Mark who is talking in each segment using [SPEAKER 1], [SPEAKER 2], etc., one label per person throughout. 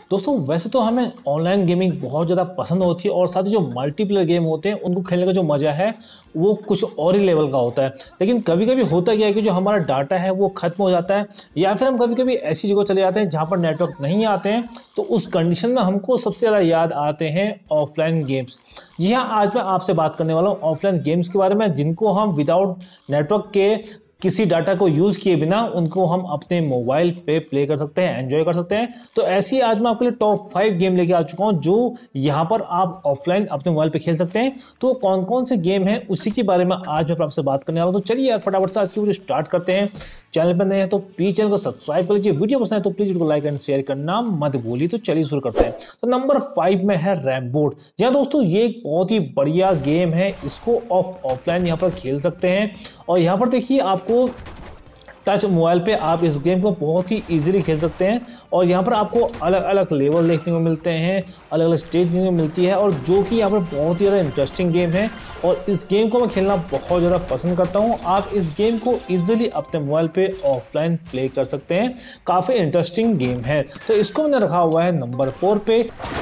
[SPEAKER 1] दोस्तों वैसे तो हमें ऑनलाइन गेमिंग बहुत ज़्यादा पसंद होती है और साथ ही जो मल्टीप्लेयर गेम होते हैं उनको खेलने का जो मज़ा है वो कुछ और ही लेवल का होता है। लेकिन कभी कभी होता क्या है कि जो हमारा डाटा है वो ख़त्म हो जाता है या फिर हम कभी कभी ऐसी जगह चले जाते हैं जहाँ पर नेटवर्क नहीं आते हैं, तो उस कंडीशन में हमको सबसे ज़्यादा याद आते हैं ऑफलाइन गेम्स। जी हाँ, आज मैं आपसे बात करने वाला हूँ ऑफलाइन गेम्स के बारे में जिनको हम विदाउट नेटवर्क के किसी डाटा को यूज़ किए बिना उनको हम अपने मोबाइल पे प्ले कर सकते हैं, एंजॉय कर सकते हैं। तो ऐसी आज मैं आपके लिए टॉप 5 गेम लेके आ चुका हूं जो यहां पर आप ऑफलाइन अपने मोबाइल पे खेल सकते हैं। तो कौन कौन से गेम हैं उसी के बारे में आज मैं आपसे बात करने वाला हूं। तो चलिए यार फटाफट से आज की वीडियो स्टार्ट करते हैं। चैनल पर नए हैं तो प्लीज चैनल को सब्सक्राइब कर लीजिए, वीडियो पसंद है तो प्लीज वीडियो को लाइक एंड शेयर करना मत भूलिए। तो चलिए शुरू करते हैं। तो नंबर 5 में है रैम्बो। जी हाँ दोस्तों, ये एक बहुत ही बढ़िया गेम है, इसको ऑफलाइन यहाँ पर खेल सकते हैं। और यहाँ पर देखिए आपको टच मोबाइल पे आप इस गेम को बहुत ही इजीली खेल सकते हैं और यहाँ पर आपको अलग अलग लेवल देखने को मिलते हैं, अलग अलग स्टेज देखने को मिलती है और जो कि यहाँ पर बहुत ही ज़्यादा इंटरेस्टिंग गेम है और इस गेम को मैं खेलना बहुत ज़्यादा पसंद करता हूँ। आप इस गेम को इजीली अपने मोबाइल पे ऑफलाइन प्ले कर सकते हैं, काफ़ी इंटरेस्टिंग गेम है। तो इसको मैंने रखा हुआ है नंबर 4 पे।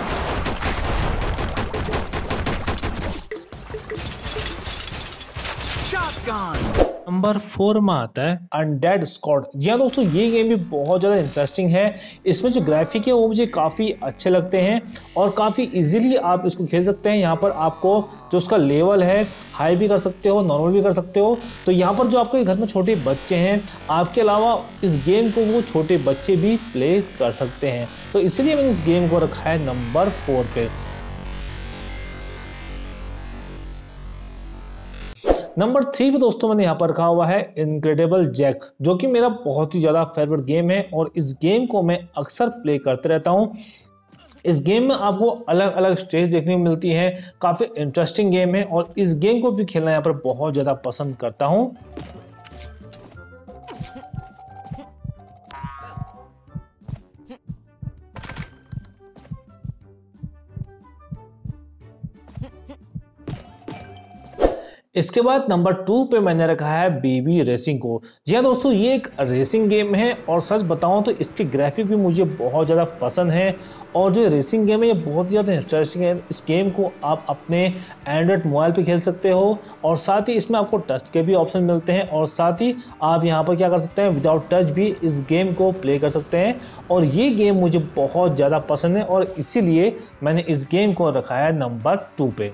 [SPEAKER 1] नंबर 4 में आता है अनडेड स्क्वाड। जी हाँ दोस्तों, ये गेम भी बहुत ज़्यादा इंटरेस्टिंग है। इसमें जो ग्राफिक है वो मुझे काफ़ी अच्छे लगते हैं और काफ़ी इजीली आप इसको खेल सकते हैं। यहाँ पर आपको जो उसका लेवल है हाई भी कर सकते हो, नॉर्मल भी कर सकते हो। तो यहाँ पर जो आपके घर में छोटे बच्चे हैं, आपके अलावा इस गेम को वो छोटे बच्चे भी प्ले कर सकते हैं। तो इसलिए मैंने इस गेम को रखा है नंबर 4 पे। नंबर 3 पे दोस्तों मैंने यहाँ पर रखा हुआ है इनक्रेडिबल जैक, जो कि मेरा बहुत ही ज़्यादा फेवरेट गेम है और इस गेम को मैं अक्सर प्ले करते रहता हूँ। इस गेम में आपको अलग अलग स्टेज देखने को मिलती है, काफ़ी इंटरेस्टिंग गेम है और इस गेम को भी खेलना यहाँ पर बहुत ज़्यादा पसंद करता हूँ। इसके बाद नंबर 2 पे मैंने रखा है बेबी रेसिंग को। जी हाँ दोस्तों, ये एक रेसिंग गेम है और सच बताऊं तो इसके ग्राफिक भी मुझे बहुत ज़्यादा पसंद है और जो रेसिंग गेम है ये बहुत ज़्यादा इंटरेस्टिंग है। इस गेम को आप अपने एंड्रॉयड मोबाइल पे खेल सकते हो और साथ ही इसमें आपको टच के भी ऑप्शन मिलते हैं और साथ ही आप यहाँ पर क्या कर सकते हैं, विदाउट टच भी इस गेम को प्ले कर सकते हैं। और ये गेम मुझे बहुत ज़्यादा पसंद है और इसीलिए मैंने इस गेम को रखा है नंबर 2 पे।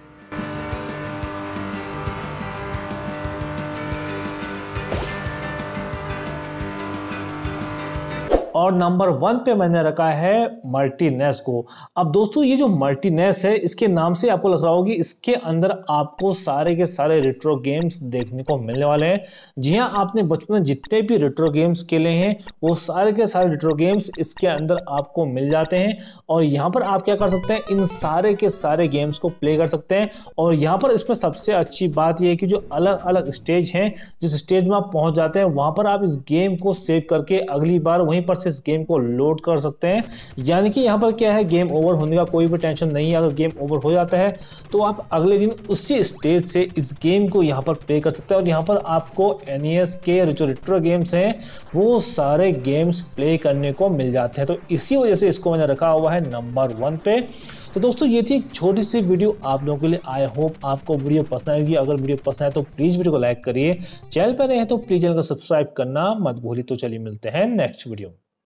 [SPEAKER 1] और नंबर 1 पे मैंने रखा है मल्टीनेस को। अब दोस्तों ये जो मल्टीनेस है, इसके नाम से आपको लग रहा होगा कि इसके अंदर आपको सारे के सारे रेट्रो गेम्स देखने को मिलने वाले हैं। जी हाँ, आपने बचपन में जितने भी रेट्रो गेम्स खेले हैं वो सारे के सारे रेट्रो गेम्स इसके अंदर आपको मिल जाते हैं और यहाँ पर आप क्या कर सकते हैं, इन सारे के सारे गेम्स को प्ले कर सकते हैं। और यहाँ पर इसमें सबसे अच्छी बात यह है कि जो अलग अलग स्टेज हैं, जिस स्टेज में आप पहुँच जाते हैं वहाँ पर आप इस गेम को सेव करके अगली बार वहीं पर इस गेम को लोड कर सकते हैं। यानी कि यहाँ पर क्या है, गेम ओवर होने का कोई भी टेंशन नहीं है। अगर गेम ओवर हो जाता है तो आप अगले दिन उसी स्टेज से इस गेम को यहाँ पर प्ले कर सकते हैं और यहाँ पर आपको NES के जो रेट्रो गेम्स हैं वो सारे गेम्स प्ले करने को मिल जाते हैं। तो इसी वजह से इसको मैंने रखा हुआ है नंबर 1 पे। तो दोस्तों ये थी एक छोटी सी वीडियो आप लोगों के लिए। आई होप आपको वीडियो पसंद आएगी। अगर वीडियो पसंद आए तो प्लीज़ वीडियो को लाइक करिए, चैनल पर नए हैं तो प्लीज़ चैनल को सब्सक्राइब करना मत भूलिए। तो चलिए मिलते हैं नेक्स्ट वीडियो।